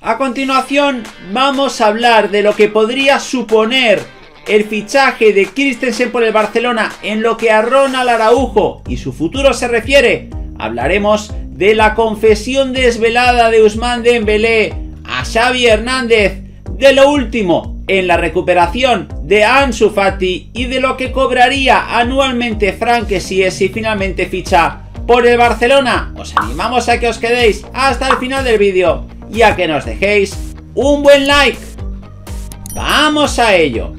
A continuación vamos a hablar de lo que podría suponer el fichaje de Christensen por el Barcelona en lo que a Ronald Araujo y su futuro se refiere. Hablaremos de la confesión desvelada de Ousmane Dembélé a Xavi Hernández, de lo último en la recuperación de Ansu Fati y de lo que cobraría anualmente Franck Kessié si finalmente ficha por el Barcelona. Os animamos a que os quedéis hasta el final del vídeo y a que nos dejéis un buen like. ¡Vamos a ello!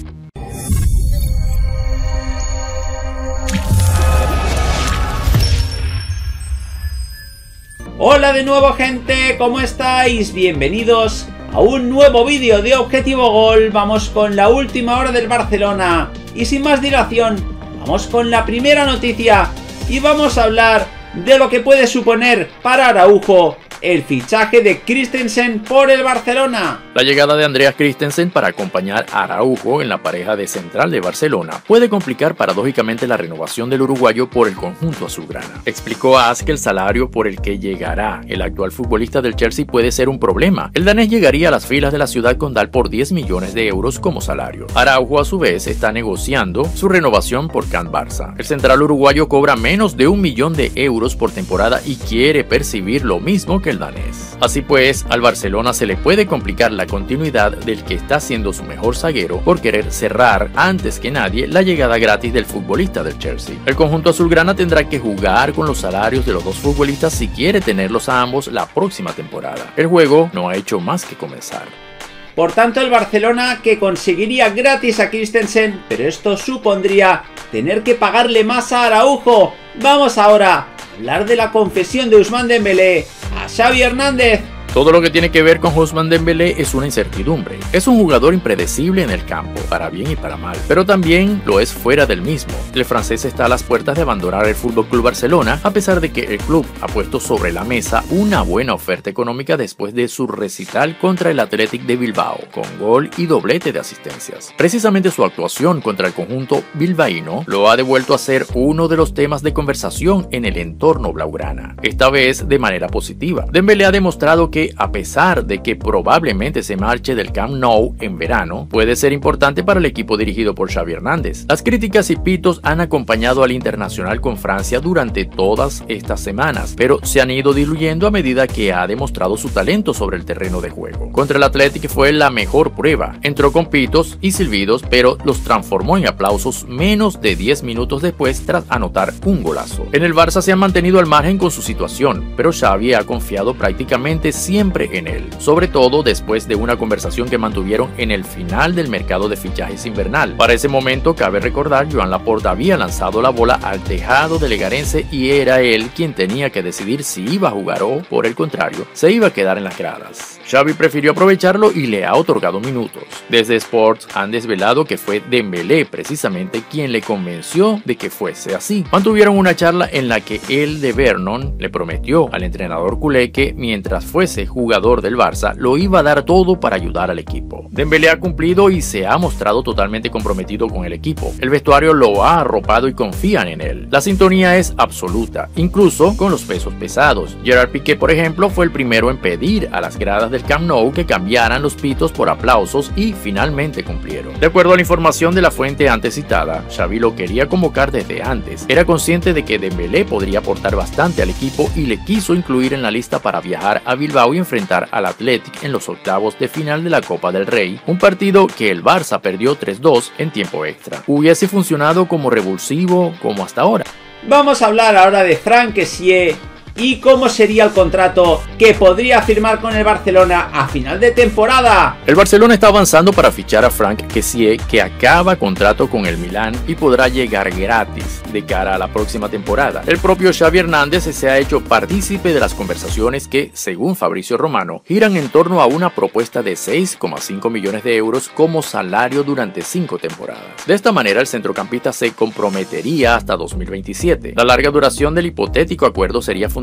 Hola de nuevo, gente, ¿cómo estáis? Bienvenidos a un nuevo vídeo de Objetivo Gol. Vamos con la última hora del Barcelona y sin más dilación vamos con la primera noticia y vamos a hablar de lo que puede suponer para Araujo el fichaje de Christensen por el Barcelona. La llegada de Andreas Christensen para acompañar a Araujo en la pareja de central de Barcelona puede complicar paradójicamente la renovación del uruguayo por el conjunto azulgrana. Explicó a AS que el salario por el que llegará el actual futbolista del Chelsea puede ser un problema. El danés llegaría a las filas de la ciudad condal por 10 millones de euros como salario. Araujo a su vez está negociando su renovación por Can Barça. El central uruguayo cobra menos de 1 millón de euros por temporada y quiere percibir lo mismo que el danés. Así pues, al Barcelona se le puede complicar la continuidad del que está siendo su mejor zaguero por querer cerrar antes que nadie la llegada gratis del futbolista del Chelsea. El conjunto azulgrana tendrá que jugar con los salarios de los dos futbolistas si quiere tenerlos a ambos la próxima temporada. El juego no ha hecho más que comenzar. Por tanto, el Barcelona que conseguiría gratis a Christensen, pero esto supondría tener que pagarle más a Araujo. Vamos ahora a hablar de la confesión de Ousmane Dembélé a Xavi Hernández. Todo lo que tiene que ver con Ousmane Dembélé es una incertidumbre. Es un jugador impredecible en el campo, para bien y para mal, pero también lo es fuera del mismo. El francés está a las puertas de abandonar el FC Barcelona, a pesar de que el club ha puesto sobre la mesa una buena oferta económica después de su recital contra el Athletic de Bilbao, con gol y doblete de asistencias. Precisamente su actuación contra el conjunto bilbaíno lo ha devuelto a ser uno de los temas de conversación en el entorno blaugrana, esta vez de manera positiva. Dembélé ha demostrado que a pesar de que probablemente se marche del Camp Nou en verano, puede ser importante para el equipo dirigido por Xavi Hernández. Las críticas y pitos han acompañado al internacional con Francia durante todas estas semanas, pero se han ido diluyendo a medida que ha demostrado su talento sobre el terreno de juego. Contra el Athletic fue la mejor prueba. Entró con pitos y silbidos, pero los transformó en aplausos menos de 10 minutos después tras anotar un golazo. En el Barça se han mantenido al margen con su situación, pero Xavi ha confiado prácticamente siempre en él, sobre todo después de una conversación que mantuvieron en el final del mercado de fichajes invernal. Para ese momento, cabe recordar, Joan Laporta había lanzado la bola al tejado de Legarense y era él quien tenía que decidir si iba a jugar o, por el contrario, se iba a quedar en las gradas. Xavi prefirió aprovecharlo y le ha otorgado minutos. Desde Sports han desvelado que fue Dembélé precisamente quien le convenció de que fuese así. Mantuvieron una charla en la que el de Vernon le prometió al entrenador culé que mientras fuese jugador del Barça lo iba a dar todo para ayudar al equipo. Dembélé ha cumplido y se ha mostrado totalmente comprometido con el equipo. El vestuario lo ha arropado y confían en él. La sintonía es absoluta, incluso con los pesos pesados. Gerard Piqué, por ejemplo, fue el primero en pedir a las gradas del Camp Nou que cambiaran los pitos por aplausos y finalmente cumplieron. De acuerdo a la información de la fuente antes citada, Xavi lo quería convocar desde antes. Era consciente de que Dembélé podría aportar bastante al equipo y le quiso incluir en la lista para viajar a Bilbao y enfrentar al Athletic en los octavos de final de la Copa del Rey, un partido que el Barça perdió 3-2 en tiempo extra. ¿Hubiese funcionado como revulsivo como hasta ahora? Vamos a hablar ahora de Franck Kessié y cómo sería el contrato que podría firmar con el Barcelona a final de temporada. El Barcelona está avanzando para fichar a Franck Kessié, que acaba contrato con el Milán y podrá llegar gratis de cara a la próxima temporada. El propio Xavi Hernández se ha hecho partícipe de las conversaciones que, según Fabrizio Romano, giran en torno a una propuesta de 6,5 millones de euros como salario durante 5 temporadas. De esta manera, el centrocampista se comprometería hasta 2027. La larga duración del hipotético acuerdo sería fundamental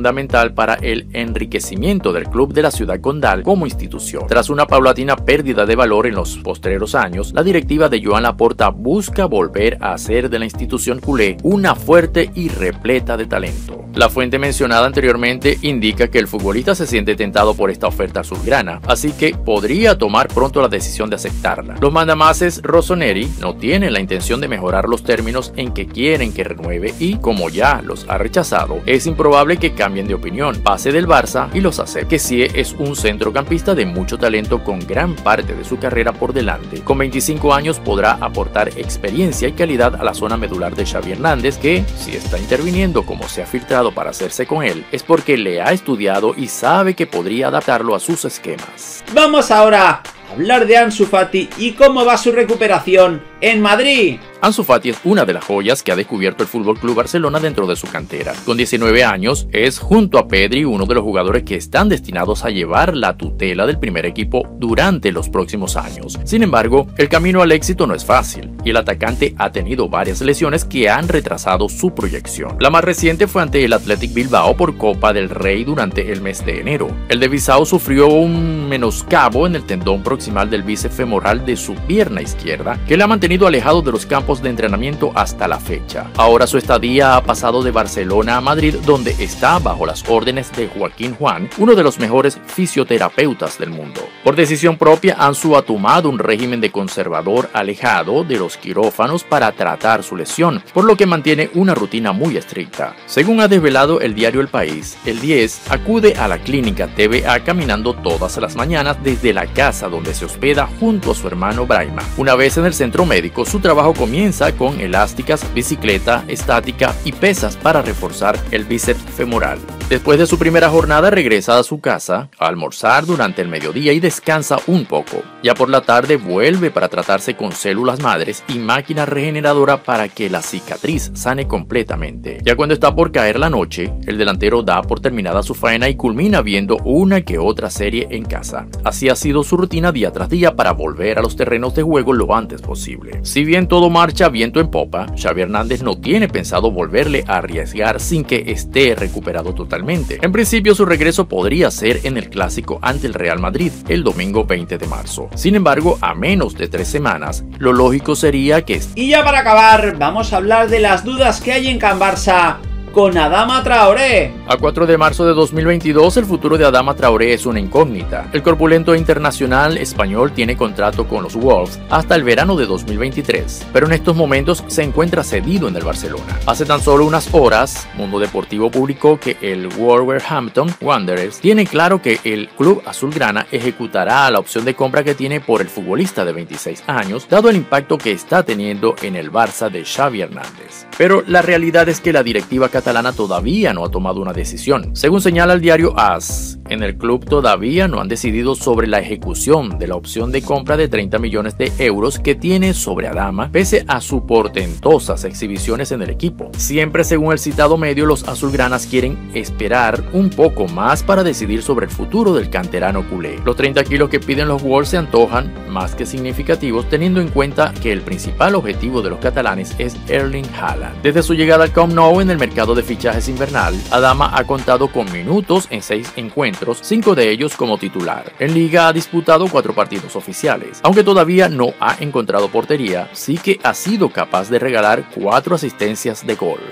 fundamental para el enriquecimiento del club de la ciudad condal como institución. Tras una paulatina pérdida de valor en los postreros años, la directiva de Joan Laporta busca volver a hacer de la institución culé una fuerte y repleta de talento. La fuente mencionada anteriormente indica que el futbolista se siente tentado por esta oferta azulgrana, así que podría tomar pronto la decisión de aceptarla. Los mandamases rossoneri no tienen la intención de mejorar los términos en que quieren que renueve y, como ya los ha rechazado, es improbable que cambien de opinión, pase del Barça y los acepte. Kessie es un centrocampista de mucho talento con gran parte de su carrera por delante. Con 25 años podrá aportar experiencia y calidad a la zona medular de Xavi Hernández, que, si está interviniendo como se ha filtrado para hacerse con él, es porque le ha estudiado y sabe que podría adaptarlo a sus esquemas. Vamos ahora a hablar de Ansu Fati y cómo va su recuperación en Madrid. Ansu Fati es una de las joyas que ha descubierto el FC Barcelona dentro de su cantera. Con 19 años, es junto a Pedri uno de los jugadores que están destinados a llevar la tutela del primer equipo durante los próximos años. Sin embargo, el camino al éxito no es fácil y el atacante ha tenido varias lesiones que han retrasado su proyección. La más reciente fue ante el Athletic Bilbao por Copa del Rey durante el mes de enero. El de Bissau sufrió un menoscabo en el tendón proximal del bíceps femoral de su pierna izquierda, que le ha mantenido alejado de los campos de entrenamiento hasta la fecha. Ahora su estadía ha pasado de Barcelona a Madrid, donde está bajo las órdenes de Joaquín Juan, uno de los mejores fisioterapeutas del mundo. Por decisión propia, Ansu ha tomado un régimen de conservador alejado de los quirófanos para tratar su lesión, por lo que mantiene una rutina muy estricta. Según ha desvelado el diario El País, el 10 acude a la clínica TVA caminando todas las mañanas desde la casa donde se hospeda junto a su hermano Brahima. Una vez en el centro médico, su trabajo comienza con elásticas, bicicleta, estática y pesas para reforzar el bíceps femoral. Después de su primera jornada regresa a su casa a almorzar durante el mediodía y descansa un poco. Ya por la tarde vuelve para tratarse con células madres y máquina regeneradora para que la cicatriz sane completamente. Ya cuando está por caer la noche, el delantero da por terminada su faena y culmina viendo una que otra serie en casa. Así ha sido su rutina día tras día para volver a los terrenos de juego lo antes posible. Si bien todo marcha viento en popa, Xavi Hernández no tiene pensado volverle a arriesgar sin que esté recuperado totalmente. En principio su regreso podría ser en el clásico ante el Real Madrid el domingo 20 de marzo. Sin embargo, a menos de 3 semanas, lo lógico sería que... Y ya para acabar, vamos a hablar de las dudas que hay en Can Barça con Adama Traoré. A 4 de marzo de 2022, el futuro de Adama Traoré es una incógnita. El corpulento internacional español tiene contrato con los Wolves hasta el verano de 2023, pero en estos momentos se encuentra cedido en el Barcelona. Hace tan solo unas horas, Mundo Deportivo publicó que el Wolverhampton Wanderers tiene claro que el club azulgrana ejecutará la opción de compra que tiene por el futbolista de 26 años, dado el impacto que está teniendo en el Barça de Xavi Hernández. Pero la realidad es que la directiva catalana todavía no ha tomado una decisión. Según señala el diario AS, en el club todavía no han decidido sobre la ejecución de la opción de compra de 30 millones de euros que tiene sobre Adama, pese a sus portentosas exhibiciones en el equipo. Siempre según el citado medio, los azulgranas quieren esperar un poco más para decidir sobre el futuro del canterano culé. Los 30 kilos que piden los Wolves se antojan más que significativos, teniendo en cuenta que el principal objetivo de los catalanes es Erling Haaland. Desde su llegada al Camp Nou en el mercado de fichajes invernal, Adama ha contado con minutos en 6 encuentros, 5 de ellos como titular. En Liga ha disputado 4 partidos oficiales. Aunque todavía no ha encontrado portería, sí que ha sido capaz de regalar 4 asistencias de gol.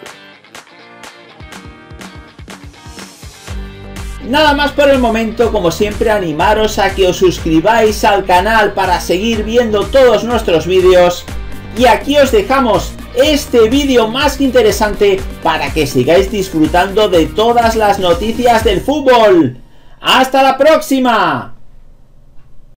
Nada más por el momento, como siempre animaros a que os suscribáis al canal para seguir viendo todos nuestros vídeos. Y aquí os dejamos este vídeo más que interesante para que sigáis disfrutando de todas las noticias del fútbol. ¡Hasta la próxima!